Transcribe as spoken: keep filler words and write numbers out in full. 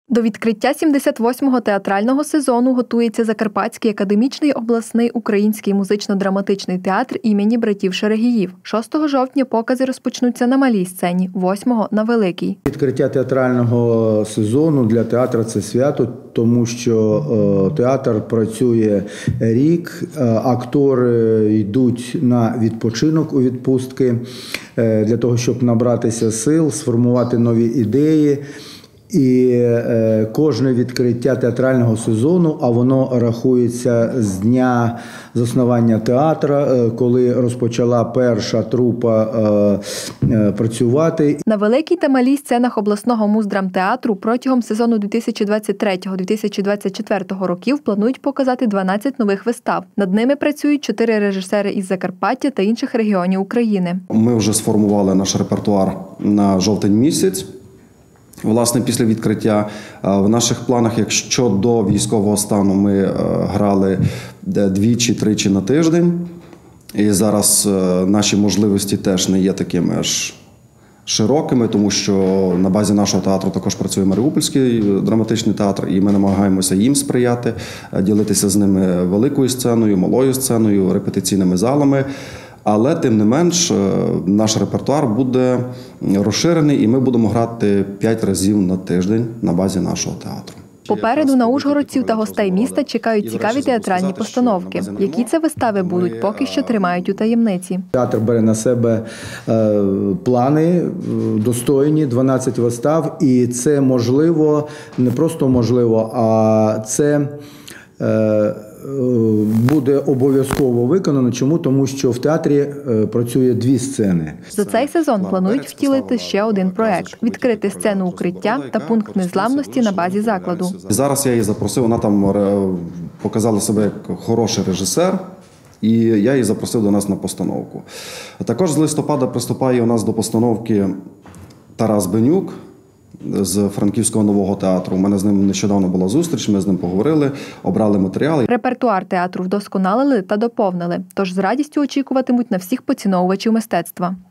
До відкриття сімдесят восьмого театрального сезону готується Закарпатський академічний обласний український музично-драматичний театр імені братів Шерегіїв. шостого жовтня покази розпочнуться на малій сцені, восьмого – на великій. Відкриття театрального сезону для театру – це свято, тому що театр працює рік, актори йдуть на відпочинок у відпустки для того, щоб набратися сил, сформувати нові ідеї. І е, кожне відкриття театрального сезону, а воно рахується з дня заснування театру, е, коли розпочала перша трупа е, е, працювати. На великій та малій сценах обласного муздрамтеатру протягом сезону дві тисячі двадцять третього - дві тисячі двадцять четвертого років планують показати дванадцять нових вистав. Над ними працюють чотири режисери із Закарпаття та інших регіонів України. Ми вже сформували наш репертуар на жовтень місяць. Власне, після відкриття в наших планах, якщо до військового стану ми грали двічі-тричі на тиждень, і зараз наші можливості теж не є такими аж широкими, тому що на базі нашого театру також працює Маріупольський драматичний театр, і ми намагаємося їм сприяти, ділитися з ними великою сценою, малою сценою, репетиційними залами. Але, тим не менш, наш репертуар буде розширений, і ми будемо грати п'ять разів на тиждень на базі нашого театру. Попереду на ужгородців та гостей міста чекають цікаві театральні постановки. Які це вистави будуть, поки що тримають у таємниці. Театр бере на себе плани достойні, дванадцять вистав, і це можливо, не просто можливо, а це буде обов'язково виконано. Чому? Тому що в театрі працює дві сцени. За цей сезон планують втілити ще один проект – відкрити сцену укриття та пункт незламності на базі закладу. Зараз я її запросив, вона там показала себе як хороший режисер, і я її запросив до нас на постановку. Також з листопада приступає у нас до постановки Тарас Бенюк з Франківського нового театру. У мене з ним нещодавно була зустріч, ми з ним поговорили, обрали матеріали. Репертуар театру вдосконалили та доповнили, тож з радістю очікуватимуть на всіх поціновувачів мистецтва.